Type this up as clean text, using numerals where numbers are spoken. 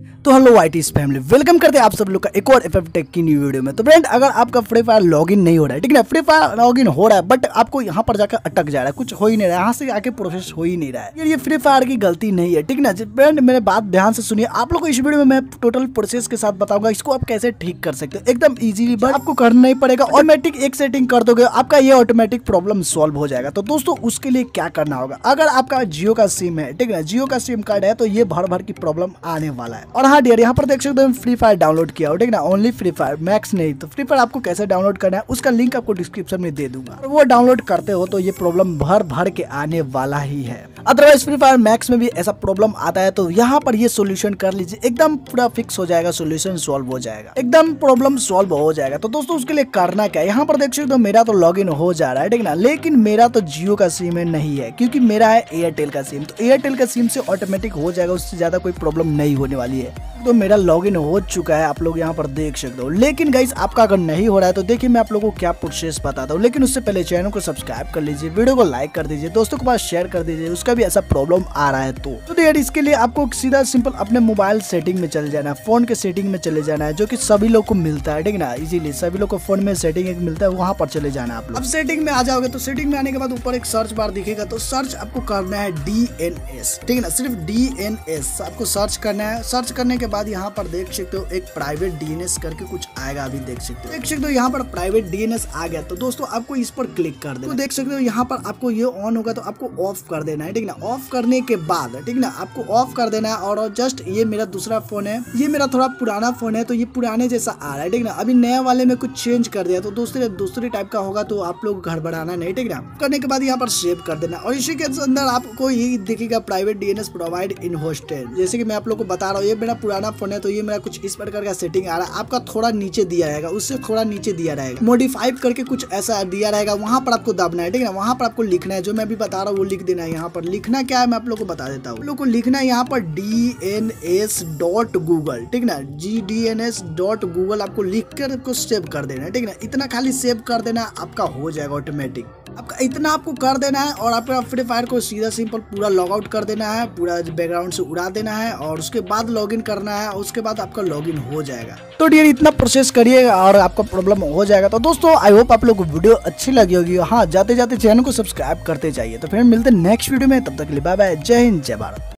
तो hello ITs family, welcome करते हैं आप सब लोग का एक और एफएफ टेक की न्यू वीडियो में। तो फ्रेंड, अगर आपका फ्री फायर लॉगिन नहीं हो रहा है, ठीक है ना, फ्री फायर लॉगिन हो रहा है बट आपको यहाँ पर जाकर अटक जा रहा है, कुछ हो ही नहीं रहा है, यहाँ से आके प्रोसेस हो ही नहीं रहा है, ये फ्री फायर की गलती नहीं है, ठीक है ना फ्रेंड। मेरे बात ध्यान से सुनिए, आप लोग को इस वीडियो में मैं टोटल प्रोसेस के साथ बताऊंगा इसको आप कैसे ठीक कर सकते हो एकदम इजीली। बट आपको करना नहीं पड़ेगा, ऑटोमेटिक एक सेटिंग कर दोगे आपका ये ऑटोमेटिक प्रॉब्लम सॉल्व हो जाएगा। तो दोस्तों उसके लिए क्या करना होगा, अगर आपका जियो का सिम है, ठीक है ना, जियो का सिम कार्ड है तो ये भर भर की प्रॉब्लम आने वाला है। और हाँ डियर, यहाँ पर देख सकते हो फ्री फायर डाउनलोड किया हो, ठीक है ना, ओनली फ्री फायर, मैक्स नहीं। तो फ्री फायर आपको कैसे डाउनलोड करना है उसका लिंक आपको डिस्क्रिप्शन में दे दूंगा, और वो डाउनलोड करते हो तो ये प्रॉब्लम भर भर के आने वाला ही है। अदरवाइज फ्री फायर मैक्स में भी ऐसा प्रॉब्लम आता है तो यहाँ पर ये सोल्यूशन कर लीजिए, एकदम पूरा फिक्स हो जाएगा, सोल्यूशन सॉल्व हो जाएगा, एकदम प्रॉब्लम सॉल्व हो जाएगा। तो दोस्तों उसके लिए करना क्या है, यहाँ पर देख सकते हो मेरा तो लॉगिन हो जा रहा है, ठीक है ना, लेकिन मेरा तो जियो का सिम है नहीं है, क्योंकि मेरा है एयरटेल का सिम। तो एयरटेल का सिम से ऑटोमेटिक हो जाएगा, उससे ज्यादा कोई प्रॉब्लम नहीं होने वाली है। तो मेरा लॉगिन हो चुका है, आप लोग यहाँ पर देख सकते हो। लेकिन गाइस आपका अगर नहीं हो रहा है तो देखिए मैं आप लोगों को क्या प्रोसेस बताता हूँ, लेकिन उससे पहले चैनल को सब्सक्राइब कर लीजिए, वीडियो को लाइक कर दीजिए, दोस्तों के पास शेयर कर दीजिए, उसका भी ऐसा प्रॉब्लम आ रहा है। तो यार इसके लिए आपको सीधा सिंपल अपने मोबाइल सेटिंग में चले जाना है, फोन के सेटिंग में चले जाना है, जो कि सभी लोग को मिलता है, ठीक है ना, इजीली सभी लोग को फोन में सेटिंग एक मिलता है, वहां पर चले जाना है आप लोग। अब सेटिंग में आ जाओगे तो सेटिंग में आने के बाद ऊपर एक सर्च बार दिखेगा, तो सर्च आपको करना है DNS, ठीक है ना, सिर्फ DNS आपको सर्च करना है। सर्च करने के बाद यहाँ पर देख सकते हो एक प्राइवेट DNS करके कुछ आएगा, अभी देख सकते हो यहाँ पर प्राइवेट DNS आ गया। तो दोस्तों आपको इस पर क्लिक कर देना, तो देख सकते हो यहाँ पर आपको ये ऑन होगा तो आपको ऑफ कर देना है, ठीक है ना। ऑफ करने के बाद, ठीक है ना, आपको ऑफ कर देना है। और जस्ट ये मेरा दूसरा फोन है, ये मेरा थोड़ा पुराना फोन है तो ये पुराने जैसा आ रहा है, ठीक है ना। अभी नया वाले में कुछ चेंज कर दिया तो दूसरे टाइप का होगा, तो आप लोग गड़बड़ाना नहीं, ठीक है ना। करने के बाद यहाँ पर सेव कर देना, और इसी के अंदर आपको ये दिखेगा private DNS provide in hosted. जैसे कि मैं आप लोग को बता रहा हूँ, ये मेरा पुराना फोन है तो ये मेरा कुछ इस प्रकार का सेटिंग आ रहा है। आपका थोड़ा नीचे दिया रहेगा, उससे थोड़ा नीचे दिया रहेगा, मॉडिफाई करके कुछ ऐसा दिया रहेगा, वहां पर आपको दबना है, ठीक है ना। वहां पर आपको लिखना है, जो मैं अभी बता रहा हूँ वो लिख देना है। यहाँ पर लिखना क्या है मैं आप लोग को बता देता हूँ, आप लोग को लिखना है यहाँ पर DNS.Google, ठीक ना, GDNS.Google आपको लिख कर आपको सेव कर देना है, ठीक है ना। इतना खाली सेव कर देना, आपका हो जाएगा ऑटोमेटिक। आपका इतना आपको कर देना है और आपका फ्री फायर को सीधा सिंपल पूरा लॉग आउट कर देना है, पूरा बैकग्राउंड से उड़ा देना है, और उसके बाद लॉगिन करना है, उसके बाद आपका लॉगिन हो जाएगा। तो डियर इतना प्रोसेस करिएगा और आपका प्रॉब्लम हो जाएगा। तो दोस्तों आई होप आप लोग को वीडियो अच्छी लगी होगी। हाँ, जाते जाते चैनल को सब्सक्राइब करते जाइए। तो फिर मिलते हैं नेक्स्ट वीडियो में, तब तक के लिए बाय बाय, जय हिंद, जय भारत।